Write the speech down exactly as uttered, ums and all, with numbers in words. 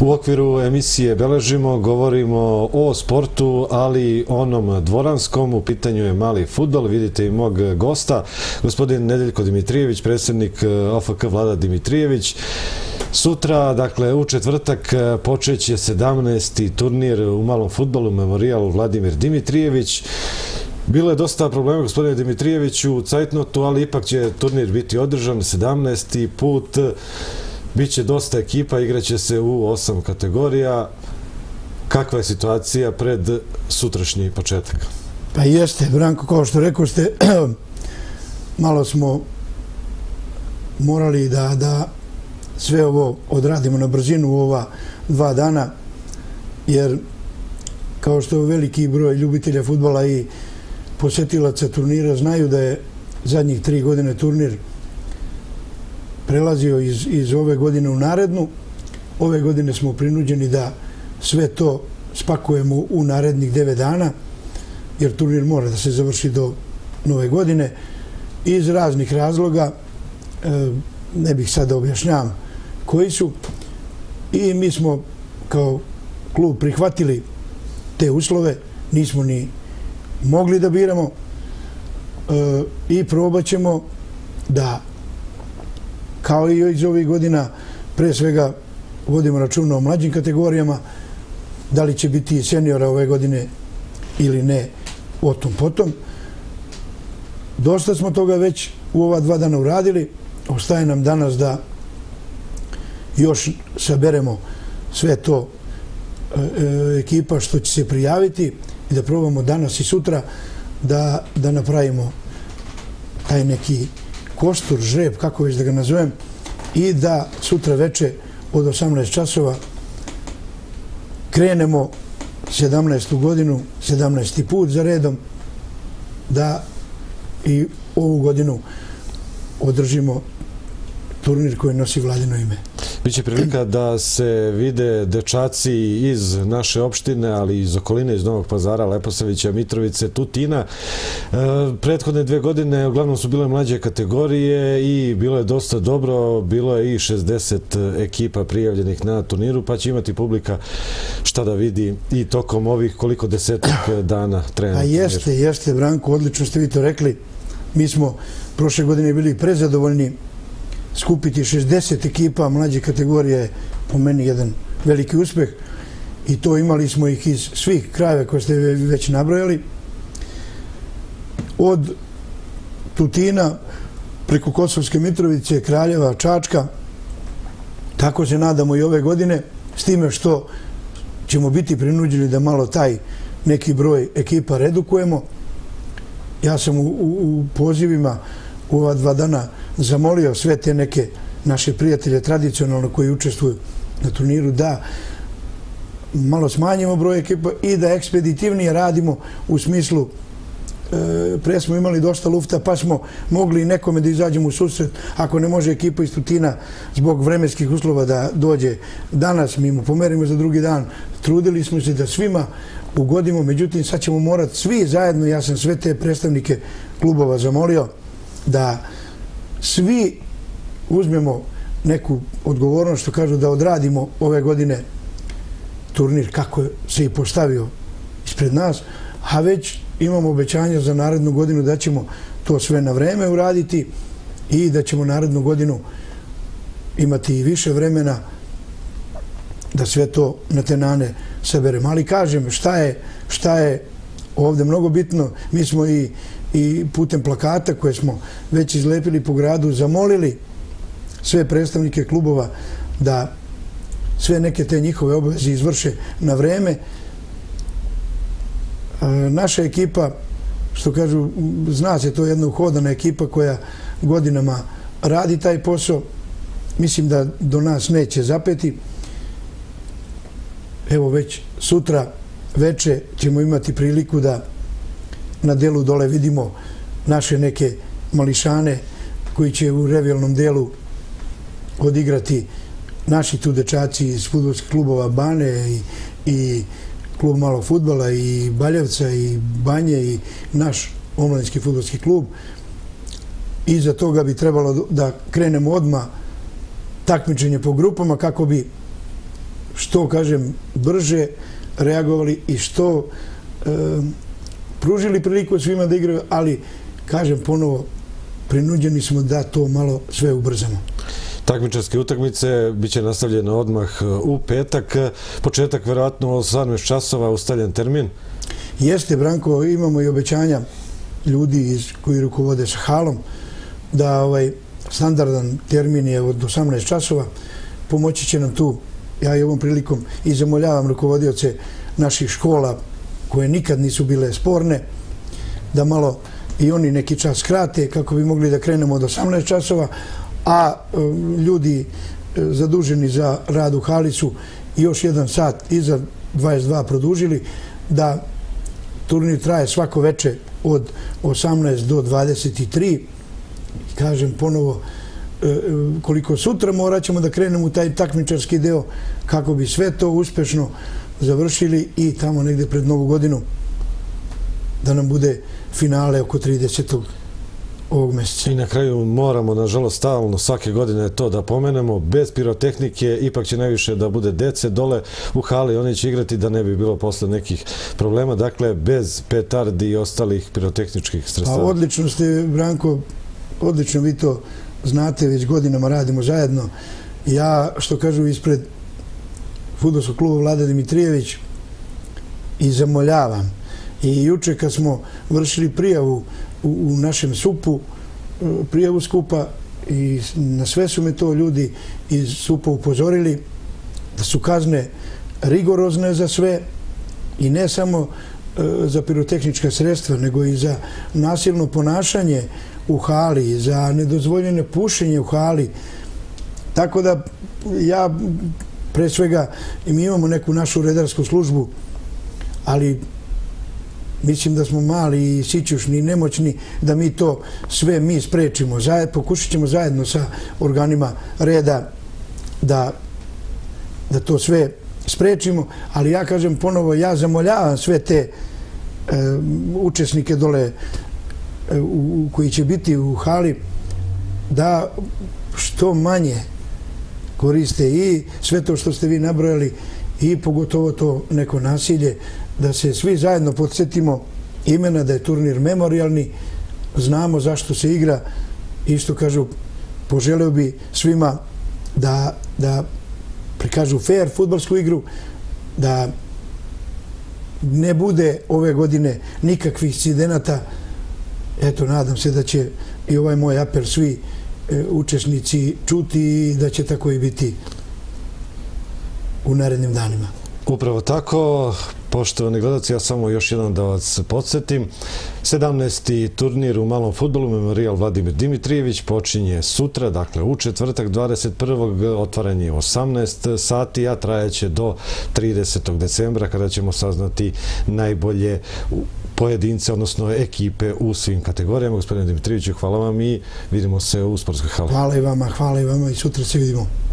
U okviru emisije Beležimo govorimo o sportu, ali onom dvoranskom. U pitanju je mali fudbal. Vidite i mog gosta, gospodin Nedeljko Dimitrijević, predsjednik O F K Vlada Dimitrijević. Sutra, dakle u četvrtak, počeće sedamnaesti turnir u malom fudbalu, Memorijal Vladimir Dimitrijević. Bilo je dosta problema, gospodine Dimitrijeviću, u cajtnotu, ali ipak će turnir biti održan sedamnaesti put. Biće dosta ekipa, igraće se u osam kategorija. Kakva je situacija pred sutrašnji početak? Pa jeste, Branko, kao što rekao ste, malo smo morali da, da sve ovo odradimo na brzinu u ova dva dana, jer kao što veliki broj ljubitelja fudbala i posjetilaca turnira znaju da je zadnjih tri godine turnir prelazio iz, iz ove godine u narednu. Ove godine smo prinuđeni da sve to spakujemo u narednih devet dana, jer turnir mora da se završi do nove godine. Iz raznih razloga, ne bih sad da objašnjavam koji su, i mi smo kao klub prihvatili te uslove, nismo ni mogli da biramo i probat ćemo da, kao i iz ovih godina, pre svega vodimo računa o mlađim kategorijama, da li će biti seniora ove godine ili ne, o tom potom. Dosta smo toga već u ova dva dana uradili. Ostaje nam danas da još saberemo sve to ekipa što će se prijaviti i da probamo danas i sutra da, da napravimo taj neki kostur, žreb, kako već da ga nazovem, i da sutra veče od osamnaest časova krenemo sedamnaestu godinu, sedamnaesti put za redom, da i ovu godinu održimo turnir koji nosi Vladino ime. Biće prilika da se vide dečaci iz naše opštine, ali iz okoline, iz Novog Pazara, Leposavića, Mitrovice, Tutina. Prethodne dve godine uglavnom su bile mlađe kategorije i bilo je dosta dobro. Bilo je i šezdeset ekipa prijavljenih na turniru, pa će imati publika šta da vidi i tokom ovih koliko desetak dana trena. A jeste, jeste, Branko, odlično ste vi to rekli. Mi smo prošle godine bili prezadovoljni. Skupiti šezdeset ekipa mlađe kategorije je po meni jedan veliki uspeh, i to imali smo ih iz svih krajeva koje ste već nabrojali. Od Tutina preko Kosovske Mitrovice, Kraljeva, Čačka. Tako se nadamo i ove godine, s time što ćemo biti prinuđeni da malo taj neki broj ekipa redukujemo. Ja sam u, u, u pozivima u ova dva dana zamolio sve te neke naše prijatelje tradicionalno koji učestvuju na turniru da malo smanjimo broj ekipa i da ekspeditivnije radimo, u smislu e, pre smo imali dosta lufta, pa smo mogli nekome da izađemo u susret ako ne može ekipa iz Tutina zbog vremenskih uslova da dođe danas, mi mu pomerimo za drugi dan. Trudili smo se da svima ugodimo, međutim sad ćemo morati svi zajedno, ja sam sve te predstavnike klubova zamolio da svi uzmemo neku odgovornost, što kažu, da odradimo ove godine turnir kako se i postavio ispred nas, a već imamo obećanje za narednu godinu da ćemo to sve na vreme uraditi i da ćemo narednu godinu imati i više vremena da sve to na tenane saberemo. Ali kažem, šta je, šta je ovdje mnogo bitno, mi smo i i putem plakata koje smo već izlepili po gradu zamolili sve predstavnike klubova da sve neke te njihove obaveze izvrše na vreme. Naša ekipa, što kažu, zna se, to je jedna uhodana ekipa koja godinama radi taj posao. Mislim da do nas neće zapeti. Evo, već sutra veče ćemo imati priliku da na delu dole vidimo naše neke mališane koji će u revijalnom delu odigrati naši tu dečaci iz fudbalskih klubova Bane i, i klub malog fudbala i Baljevca i Banje i naš omladinski fudbalski klub. Iza toga bi trebalo da krenemo odmah takmičenje po grupama kako bi što, kažem, brže reagovali i što e, pružili priliku svima da igraju, ali, kažem ponovo, prinuđeni smo da to malo sve ubrzamo. Takmičarske utakmice biće nastavljene odmah u petak. Početak verovatno u osamnaest časova, ustaljen termin? Jeste, Branko, imamo i obećanja ljudi koji rukovode sa halom da ovaj standardan termin je od osamnaest časova. Pomoći će nam tu, ja i ovom prilikom i zamoljavam rukovodioce naših škola koje nikad nisu bile sporne, da malo i oni neki čas skrate kako bi mogli da krenemo od osamnaest časova, a ljudi zaduženi za rad u hali su još jedan sat iza dvadeset dva produžili, da turnir traje svako veče od osamnaest do dvadeset tri. Kažem ponovo, koliko sutra morat ćemo da krenemo u taj takmičarski deo kako bi sve to uspešno završili i tamo negde pred Novu godinu da nam bude finale oko tridesetog ovog meseca. I na kraju moramo, nažalost, stalno svake godine to da pomenemo, bez pirotehnike ipak će najviše da bude dece dole u hali, oni će igrati da ne bi bilo posle nekih problema, dakle bez petardi i ostalih pirotehničkih sredstava. Odlično ste, Branko, odlično vi to znate, već godinama radimo zajedno. Ja, što kažu, ispred fudbalskog kluba Vlada Dimitrijević i zamoljavam. I juče kad smo vršili prijavu u našem supu, prijavu skupa, i na sve su me to ljudi iz supa upozorili da su kazne rigorozne za sve i ne samo za pirotehnička sredstva, nego i za nasilno ponašanje u hali, za nedozvoljene pušenje u hali. Tako da ja, pre svega, mi imamo neku našu redarsku službu, ali mislim da smo mali i sićušni i nemoćni da mi to sve mi sprečimo. Pokušat ćemo zajedno sa organima reda da, da to sve sprečimo, ali ja kažem ponovo, ja zamoljavam sve te e, učesnike dole e, u, koji će biti u hali da što manje koriste i sve to što ste vi nabrojali i pogotovo to neko nasilje, da se svi zajedno podsjetimo imena, da je turnir memorijalni, znamo zašto se igra i što kažu, poželeo bi svima da, da prikažu fair fudbalsku igru, da ne bude ove godine nikakvih incidenata. Eto, nadam se da će i ovaj moj apel svi e, učesnici čuti i da će tako i biti u narednim danima. Upravo tako. Poštovani gledalci, ja samo još jedan da vas podsjetim. sedamnaesti turnir u malom fudbalu Memorijal Vladimir Dimitrijević počinje sutra, dakle u četvrtak dvadeset prvog otvaranje osamnaest sati, a trajaće do tridesetog decembra kada ćemo saznati najbolje pojedince, odnosno ekipe u svim kategorijama. Gospodine Dimitrijeviću, hvala vam i vidimo se u sportskoj hali. Hvala i vama, hvala i vama i sutra se vidimo.